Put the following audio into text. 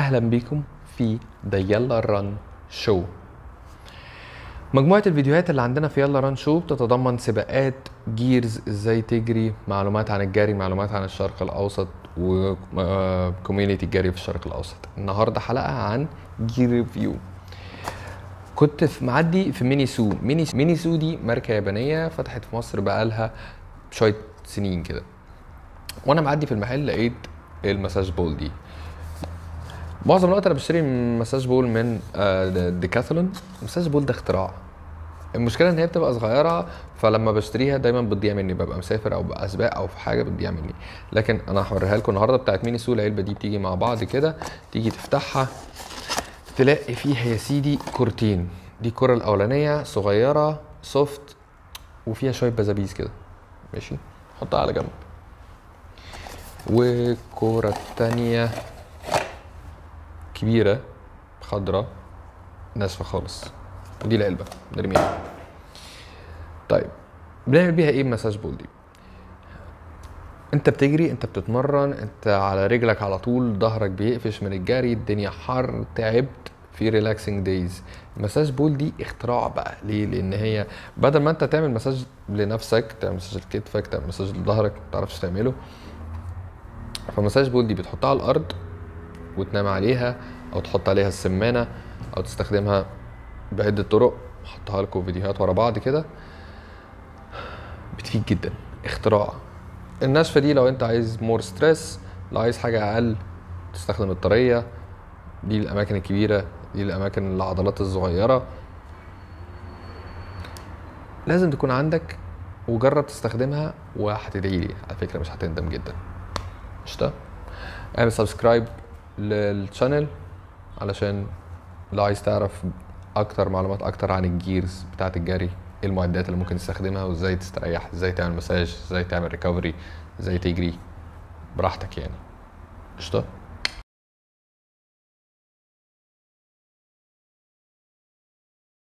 اهلا بيكم في ذا يلا ران شو. مجموعة الفيديوهات اللي عندنا في يلا ران شو بتتضمن سباقات جيرز، ازاي تجري، معلومات عن الجري، معلومات عن الشرق الاوسط وكوميونيتي الجري في الشرق الاوسط. النهارده حلقة عن جير ريفيو. كنت معدي في ميني سو دي ماركة يابانية فتحت في مصر بقالها شوية سنين كده، وانا معدي في المحل لقيت المساج بول دي. معظم الوقت انا بشتري مساج بول من ديكاثلون. المساج بول ده اختراع. المشكله ان هي بتبقى صغيره، فلما بشتريها دايما بتضيع مني، ببقى مسافر او باسباق او في حاجه بتضيع مني. لكن انا هوريها لكم النهارده بتاعت ميني سو. العلبه دي بتيجي مع بعض كده، تيجي تفتحها تلاقي فيها يا سيدي كورتين. دي الكره الاولانيه صغيره سوفت وفيها شويه بزابيز كده، ماشي، حطها على جنب. والكوره التانيه كبيرة خضرة ناشفة خالص، ودي العلبة نرميها. طيب بنعمل بيها ايه المساج بول دي؟ انت بتجري، انت بتتمرن، انت على رجلك على طول، ظهرك بيقفش من الجري، الدنيا حر، تعبت، في ريلاكسنج دايز. المساج بول دي اختراع بقى. ليه؟ لان هي بدل ما انت تعمل مساج لنفسك، تعمل مساج لكتفك، تعمل مساج لظهرك، ما تعرفش تعمله، فمساج بول دي بتحطها على الارض وتنام عليها، او تحط عليها السمانه، او تستخدمها بعده طرق. هحطها لكم فيديوهات ورا بعض كده، بتفيد جدا. اختراع. الناشفه دي لو انت عايز مور ستريس، لو عايز حاجه اقل تستخدم الطريه. دي الاماكن الكبيره، دي الاماكن العضلات الصغيره. لازم تكون عندك وجرب تستخدمها وهتدعي لي على فكره، مش هتندم جدا. قشطه. اعمل سبسكرايب للشانل علشان لو عايز تعرف اكتر معلومات اكتر عن الجيرز بتاعت الجري، ايه المعدات اللي ممكن تستخدمها، وازاي تستريح، ازاي تعمل مساج، ازاي تعمل ريكفري، ازاي تجري براحتك يعني. قشطه.